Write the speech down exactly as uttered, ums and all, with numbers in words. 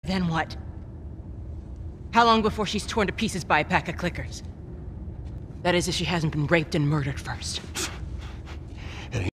Then what? How long before she's torn to pieces by a pack of clickers? That is, if she hasn't been raped and murdered first.